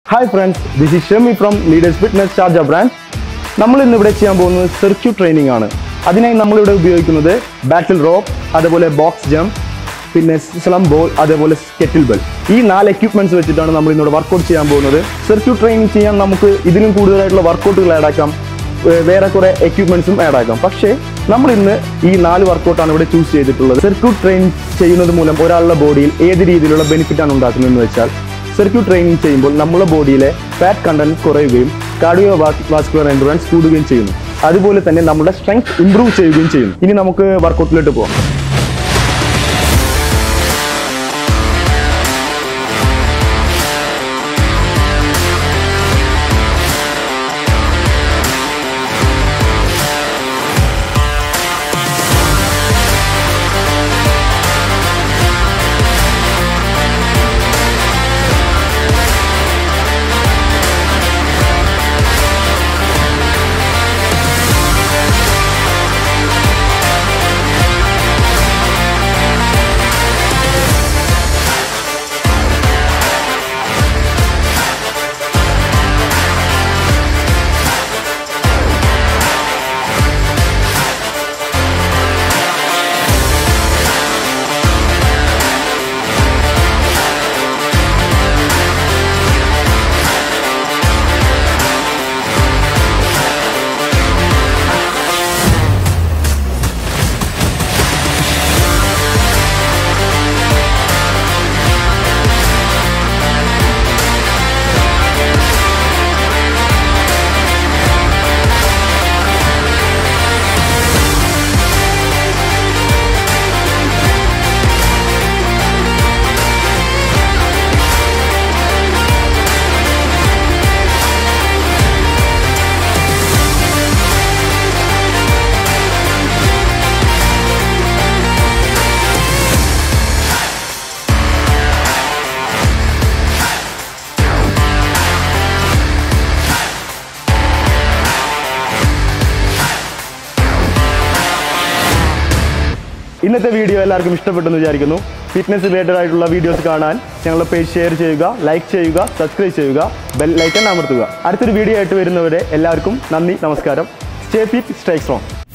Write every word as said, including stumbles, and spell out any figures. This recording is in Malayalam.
Hi friends, this is Shemi from Leaders Fitness Charger brand. നമ്മൾ ഇന്ന് ഇവിടെ ചെയ്യാൻ പോകുന്നത് സർക്യൂട്ട് ട്രെയിനിങ് ആണ്. അതിനായി നമ്മൾ ഇവിടെ ഉപയോഗിക്കുന്നത് ബാറ്റിൽ റോപ്പ്, അതുപോലെ ബോക്സ് ജംപ്, പിന്നെ സ്ലം ബോൾ, അതുപോലെ കെറ്റിൽ ബെൽ. ഈ നാല് എക്യുപ്മെന്റ്സ് വെച്ചിട്ടാണ് നമ്മൾ ഇന്നോട് വർക്കൗട്ട് ചെയ്യാൻ പോകുന്നത്. സർക്യൂട്ട് ട്രെയിനിങ് ചെയ്യാൻ നമുക്ക് ഇതിലും കൂടുതലായിട്ടുള്ള വർക്കൗട്ടുകൾ ആഡ് ആക്കാം, വേറെ കുറെ എക്യുപ്മെന്റ്സും ആഡ് ആക്കാം. പക്ഷേ നമ്മൾ ഇന്ന് ഈ നാല് വർക്കൗട്ടാണ് ഇവിടെ ചൂസ് ചെയ്തിട്ടുള്ളത്. സർക്യൂട്ട് ട്രെയിൻ ചെയ്യുന്നത് മൂലം ഒരാളുടെ ബോഡിയിൽ ഏത് രീതിയിലുള്ള ബെനിഫിറ്റ് ആണ് ഉണ്ടാക്കുന്നതെന്ന് വെച്ചാൽ, സർക്യൂട്ട് ട്രെയിനിങ് ചെയ്യുമ്പോൾ നമ്മുടെ ബോഡിയിലെ ഫാറ്റ് കണ്ടന്റ് കുറയുകയും കാർഡിയോ വാസ്കുലർ എൻഡുറൻസ് കൂടുകയും ചെയ്യുന്നു. അതുപോലെ തന്നെ നമ്മുടെ സ്ട്രെങ്ത് ഇംപ്രൂവ് ചെയ്യുകയും ചെയ്യുന്നു. ഇനി നമുക്ക് വർക്കൗട്ടിലോട്ട് പോകാം. ഇന്നത്തെ വീഡിയോ എല്ലാവർക്കും ഇഷ്ടപ്പെട്ടെന്ന് വിചാരിക്കുന്നു. ഫിറ്റ്നസ് റിലേറ്റഡ് ആയിട്ടുള്ള വീഡിയോസ് കാണാൻ ഞങ്ങളുടെ പേജ് ഷെയർ ചെയ്യുക, ലൈക്ക് ചെയ്യുക, സബ്സ്ക്രൈബ് ചെയ്യുക, ബെൽ ലൈക്കൺ അമർത്തുക. അടുത്തൊരു വീഡിയോ ആയിട്ട് വരുന്നവരെ എല്ലാവർക്കും നന്ദി, നമസ്കാരം. Stay fit, stay strong.